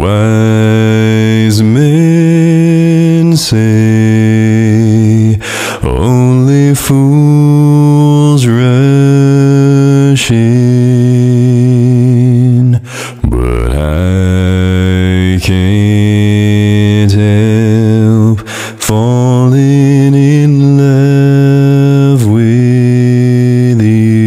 Wise men say only fools rush in, but I can't help falling in love with you.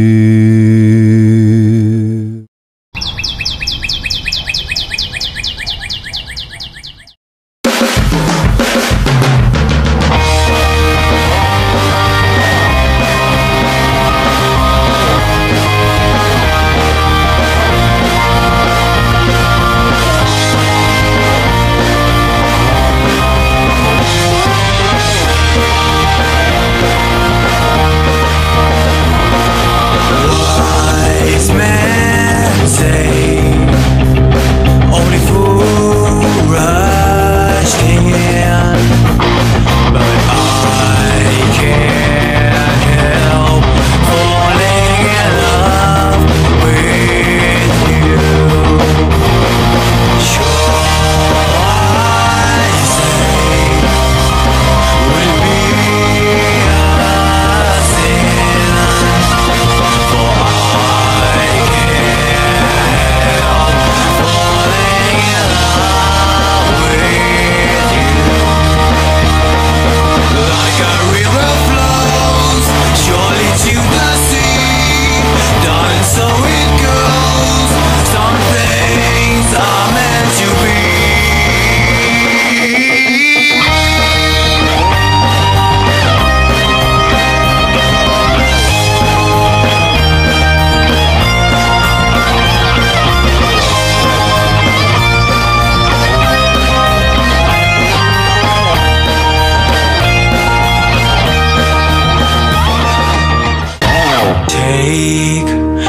Take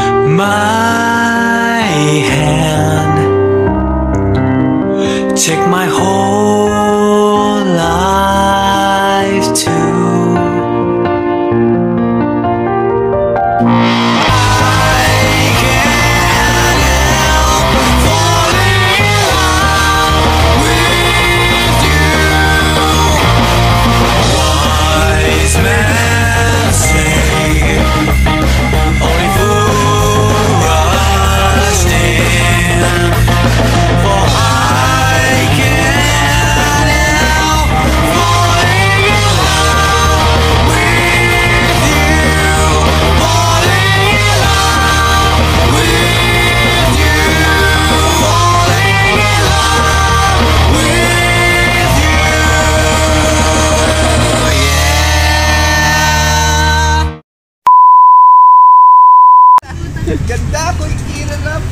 my hand, take my whole life too. I can't help falling in love with you. Wise men say only fools rush in, for I can't help falling in love with you, falling in love with you, falling in love with you, yeah. Ganda, kung ikilan na